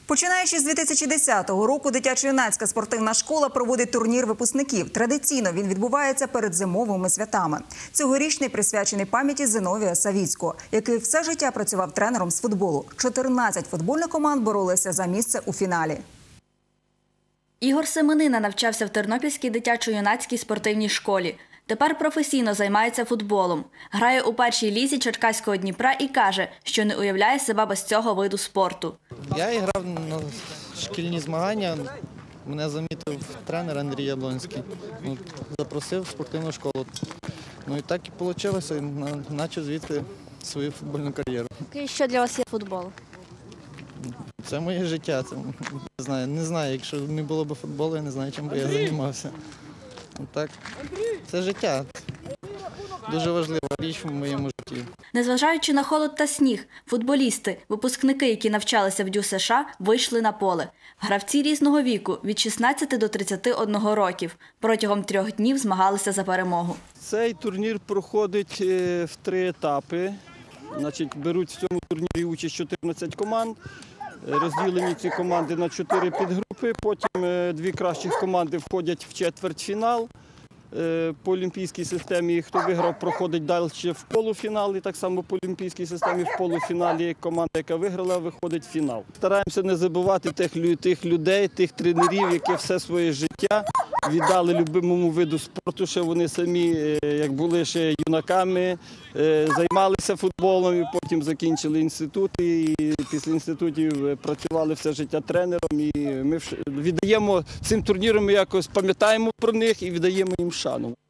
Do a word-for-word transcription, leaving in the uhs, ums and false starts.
Починаючи з дві тисячі десятого року, дитячо-юнацька спортивна школа проводить турнір випускників. Традиційно він відбувається перед зимовими святами. Цьогорічний присвячений пам'яті Зиновія Савіцького, який все життя працював тренером з футболу. чотирнадцять футбольних команд боролися за місце у фіналі. Ігор Семенина навчався в Тернопільській дитячо-юнацькій спортивній школі. Тепер професійно займається футболом. Грає у першій лізі Черкаського Дніпра і каже, що не уявляє себе без цього виду спорту. Я грав на шкільні змагання. Мене замітив тренер Андрій Яблонський. Ну, запросив в спортивну школу. Ну і так і вийшло. Почав звідти свою футбольну кар'єру. Що для вас є футбол? Це моє життя. Це, не знаю, не знаю, якщо не було б футболу, я не знаю, чим би я займався. Так, це життя. Дуже важлива річ в моєму житті. Незважаючи на холод та сніг, футболісти, випускники, які навчалися в ДЮСШ, вийшли на поле. Гравці різного віку – від шістнадцяти до тридцяти одного років. Протягом трьох днів змагалися за перемогу. Цей турнір проходить в три етапи. Значить, беруть в цьому турнірі участь чотирнадцять команд. Розділені ці команди на чотири підгрупи, потім дві кращих команди входять в четвертьфінал. По олімпійській системі, хто виграв, проходить далі в полуфінал, і так само по олімпійській системі в полуфіналі команда, яка виграла, виходить в фінал. Стараємося не забувати тих, тих людей, тих тренерів, які все своє життя віддали любимому виду спорту, що вони самі, як були ще юнаками, займалися футболом, і потім закінчили інститути, і після інститутів працювали все життя тренером. І ми віддаємо цим турнірам, якось пам'ятаємо про них і віддаємо їм шану.